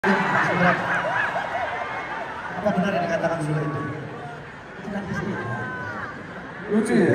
Apa benar yang dikatakan Zula itu? Itu kan istri. Lucu ya?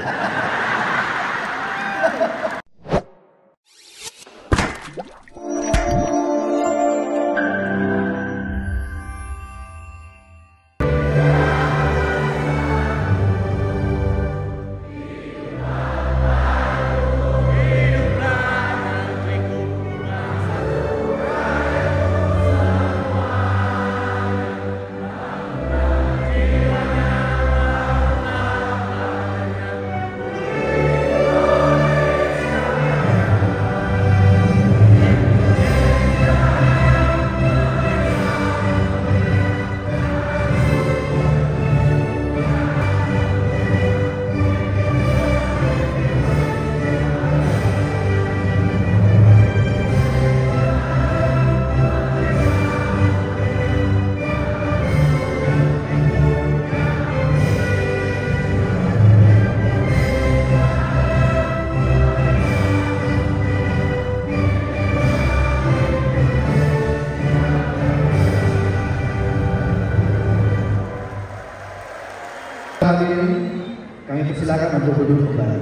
Kali ini kami persilakan untuk duduk kembali.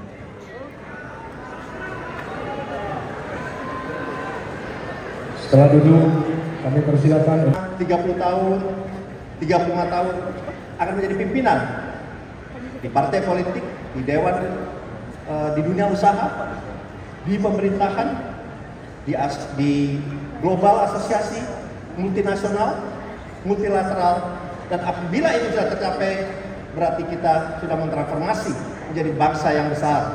Setelah duduk, kami persilakan 30 tahun, 35 tahun akan menjadi pimpinan di partai politik, di dewan, di dunia usaha, di pemerintahan, di global asosiasi, multinasional, multilateral, dan apabila itu sudah tercapai, berarti kita sudah mentransformasi menjadi bangsa yang besar.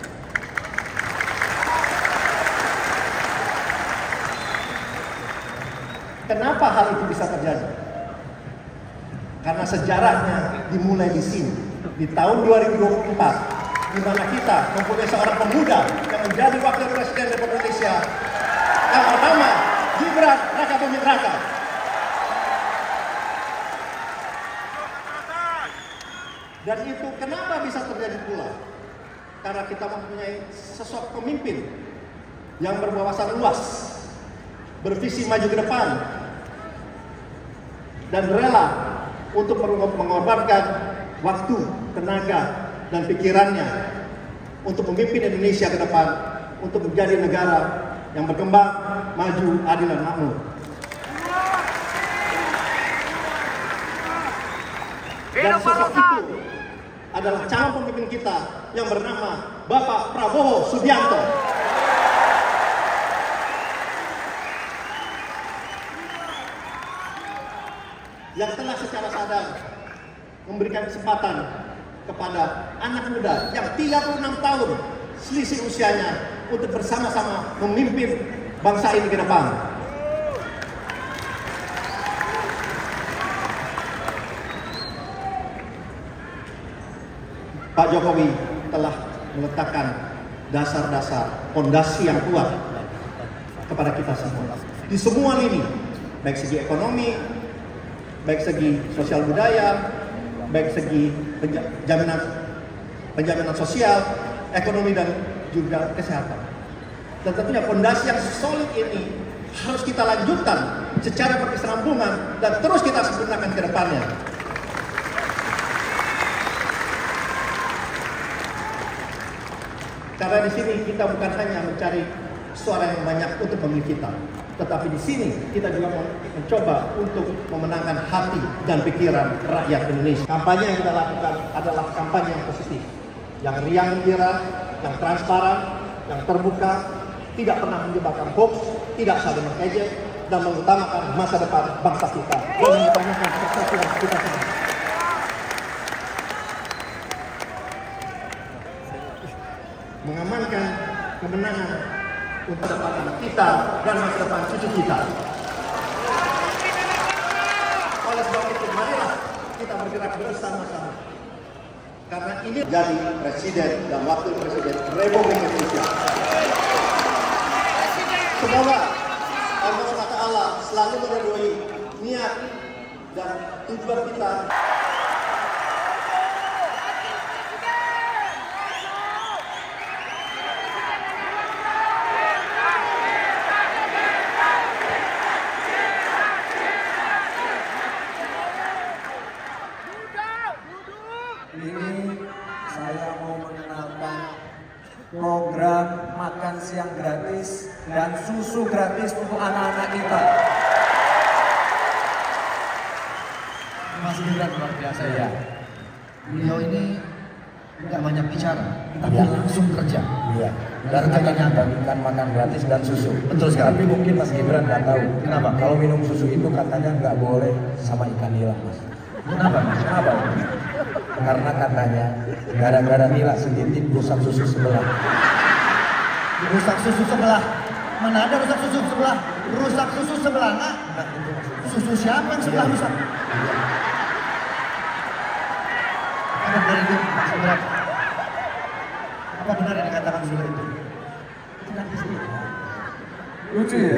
Kenapa hal itu bisa terjadi? Karena sejarahnya dimulai di sini, di tahun 2024, di mana kita mempunyai seorang pemuda yang menjadi wakil presiden Republik Indonesia yang bernama Gibran Raka Buming Raka. Dan itu kenapa bisa terjadi pula? Karena kita mempunyai sosok pemimpin yang berwawasan luas, bervisi maju ke depan, dan rela untuk mengorbankan waktu, tenaga, dan pikirannya untuk memimpin Indonesia ke depan, untuk menjadi negara yang berkembang, maju, adil, dan makmur. Dan sosok itu adalah calon pemimpin kita yang bernama Bapak Prabowo Subianto. Yang telah secara sadar memberikan kesempatan kepada anak muda yang 36 tahun selisih usianya untuk bersama-sama memimpin bangsa ini ke depan. Pak Jokowi telah meletakkan dasar-dasar fondasi yang kuat kepada kita semua di semua lini, baik segi ekonomi, baik segi sosial budaya, baik segi penjaminan sosial, ekonomi, dan juga kesehatan. Dan tentunya fondasi yang solid ini harus kita lanjutkan secara berkesinambungan dan terus kita sempurnakan ke depannya. Karena di sini kita bukan hanya mencari suara yang banyak untuk memilih kita, tetapi di sini kita juga mencoba untuk memenangkan hati dan pikiran rakyat Indonesia. Kampanye yang kita lakukan adalah kampanye yang positif, yang riang gembira, yang transparan, yang terbuka, tidak pernah menyebabkan hoax, tidak saling mengejek, dan mengutamakan masa depan bangsa kita dan mengutamakan persatuan kita semua. Mengamankan kemenangan untuk depan anak kita dan masa depan cucu kita. Oleh sebab itu, marilah kita bergerak bersama-sama. Karena ini jadi presiden dan wakil presiden Republik Indonesia. Semoga Allah SWT selalu meridhoi niat dan tujuan kita. gratis untuk anak-anak kita. Mas Gibran luar biasa ya. Beliau ini nggak banyak bicara, tapi langsung kerja. Iya. Dan katanya bagikan makan gratis dan susu. betul sekali. Tapi mungkin Mas Gibran nggak tahu. Kenapa? Kalau minum susu itu katanya nggak boleh sama ikan nila, Mas. Kenapa? Kenapa? Karena katanya gara-gara nila sedikit rusak susu sebelah. Rusak susu sebelah. Mana ada rusak susu sebelah? Rusak susu sebelah, nak. Susu siapa yang sebelah rusak? Apa benar itu, Mas Gibran? Apa benar yang dikatakan sudah itu? Nanti sih. Lucu ya?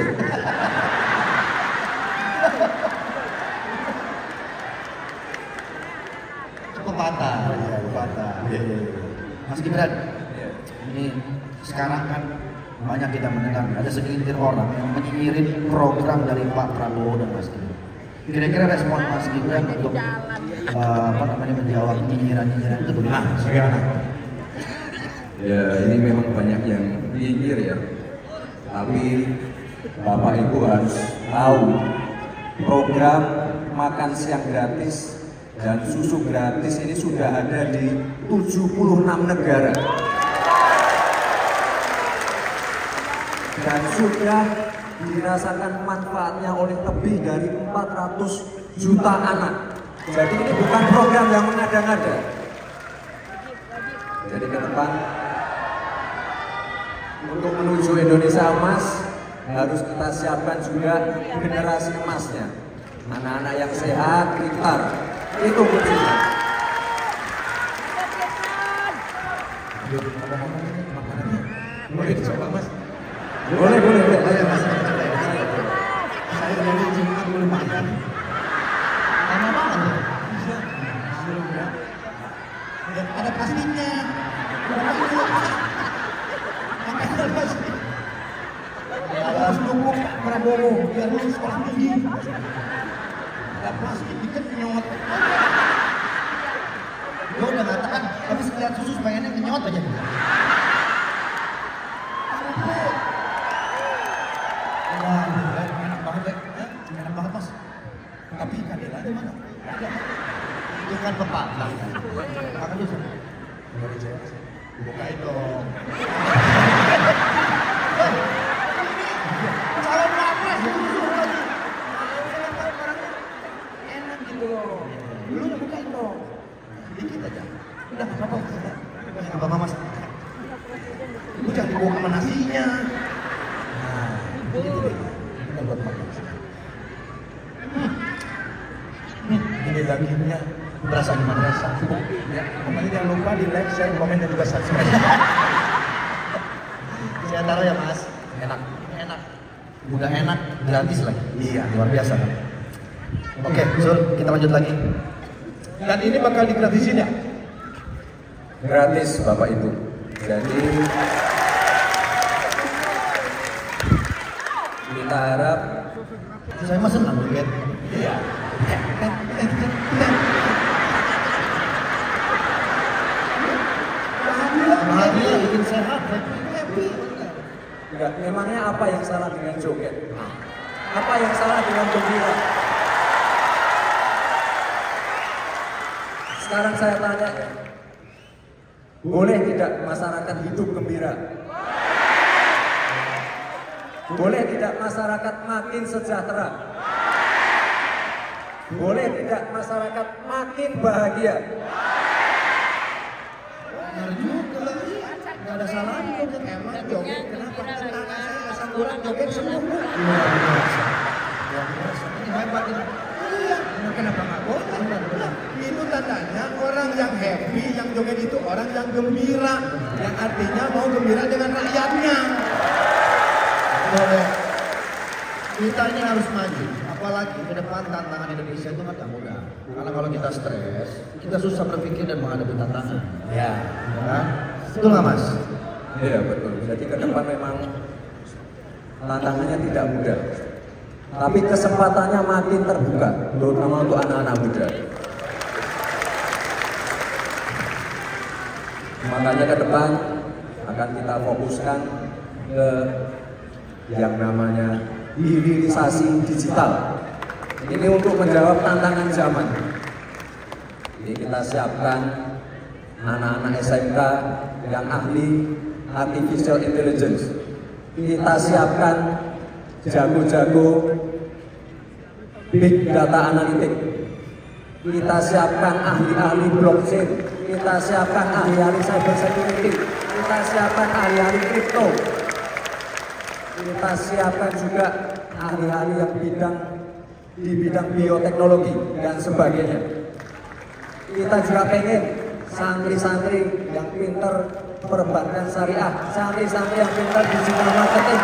Pepatah. Pepatah. Mas Gibran, ini sekarang kan banyak kita mendengar ada segelintir orang yang menyinyirin program dari Pak Prabowo dan Mas Gibran. Kira-kira respon Mas Gibran untuk menjawab nyinyiran-nyinyiran itu bagaimana? Bagaimana? Ya ini memang banyak yang nyinyir ya. Tapi Bapak Ibu harus tahu program makan siang gratis dan susu gratis ini sudah ada di 76 negara. Dan sudah dirasakan manfaatnya oleh lebih dari 400 juta anak. Jadi ini bukan program yang mengada-ngada. Jadi ke depan untuk menuju Indonesia emas harus kita siapkan juga generasi emasnya. Anak-anak yang sehat, pintar, itu kuncinya. Boleh dicoba, Mas? Boleh. Boleh, Mas. Saya dari Jumat belum makan. Lama banget ya? Ada plastiknya. Ada plastik. Harus dukung Pak Prabowo biar lulus sekolah tinggi. Ada plastik dikit nyot. Gue udah mengatakan habis lihat susu pengennya nyot aja. Wah, enak banget ya. Enak banget, Mas. Tapi ikan nila di mana? Ada. Itu kan pepatah. Makan dulu. Bukain dong. Calon wapres enak gitu loh. Dulu udah bukain dong. Dikit aja. Udah nggak apa-apa. Nggak apa-apa, Mas. Lu jangan dibawa sama nasinya. Gitu deh. Kita buat makan. Ini dagingnya berasa gimana rasa? Ya, pokoknya jangan lupa di like, share, komen dan juga subscribe. Saya taruh ya, Mas. Enak. Udah enak, gratis lagi. Iya, luar biasa kan. Oke, Sul, kita lanjut lagi. Dan ini bakal digratisin ya? Gratis Bapak Ibu. Jadi kita harap Saya mah senang lihat. Iya. Bahagia, bikin sehat, happy. enggak, memangnya apa yang salah dengan joget? Apa yang salah dengan gembira? Sekarang saya tanya, boleh tidak masyarakat hidup gembira? Boleh tidak masyarakat makin sejahtera? Boleh tidak masyarakat makin bahagia? Benar juga, nggak ada salahnya joget. Emang joget, kenapa? Karena saya nggak sangguran joget semua. Luar biasa. Ini hebat ini. Iya, kenapa nggak boleh? Itu tandanya orang yang happy, yang joget itu orang yang gembira. Yang artinya mau gembira dengan rakyatnya. Boleh. Kita ini harus maju. Apalagi ke depan tantangan Indonesia itu kan gak mudah. Karena kalau kita stres, kita susah berpikir dan menghadapi tantangan. Ya, kan? Betul nggak, Mas? Iya betul. Jadi ke depan memang tantangannya tidak mudah. Tapi kesempatannya makin terbuka, terutama untuk anak-anak muda. Makanya ke depan akan kita fokuskan ke yang namanya hilirisasi digital. Ini untuk menjawab tantangan zaman. Ini kita siapkan anak-anak SMK yang ahli artificial intelligence. Kita siapkan jago-jago big data analytic. Kita siapkan ahli-ahli blockchain. Kita siapkan ahli-ahli cyber security. Kita siapkan ahli-ahli crypto. Kita siapkan juga ahli-ahli yang di bidang bioteknologi dan sebagainya. Kita juga pengen santri-santri yang pinter perbankan syariah, santri-santri yang pinter digital marketing.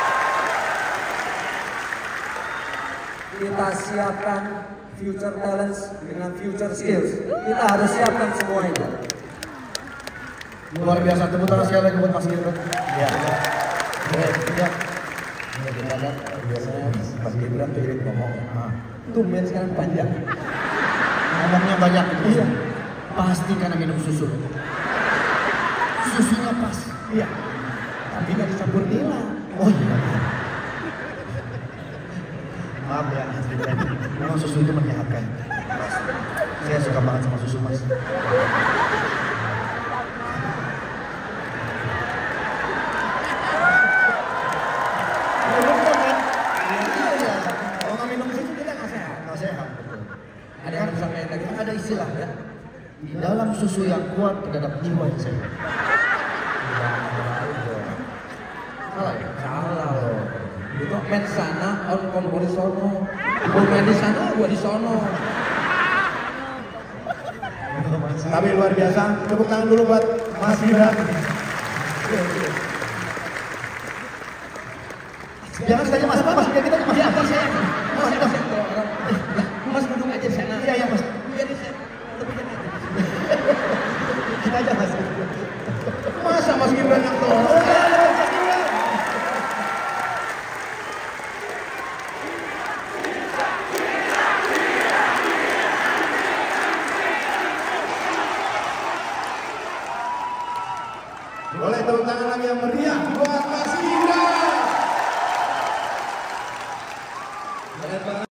Kita siapkan future talents dengan future skills. Kita harus siapkan semua itu. Luar biasa, tepuk tangan sekali lagi buat Mas Gibran. Iya. Ya. Kita lihat biasanya Mas Gibran tuh irit ngomong. Tumben sekarang panjang. Ngomongnya banyak. Iya. Pasti karena minum susu. Susunya pas. Iya. Tapi nggak dicampur nila. Oh iya. Maaf ya, memang susu itu menyehatkan. Saya suka banget sama susu, Mas. Kalau nggak minum susu kita nggak sehat. Nggak sehat, betul. Ada yang sampai tadi ada istilah ya. Di dalam susu yang kuat terhadap jiwa yang sehat. Salah ya? Salah loh. Itu main sana, on kompor di sono. Gue main di sana, gue di sono. Tapi luar biasa, tepuk tangan dulu buat Mas Gibran. Jangan saja Mas, biar kita masih atas ya. Mas duduk aja di sana. Iya, Mas. Biarin saya. Kita aja Mas. Masa Mas Gibran yang tolong? Boleh tepuk tangan lagi yang meriah buat Mas Gibran.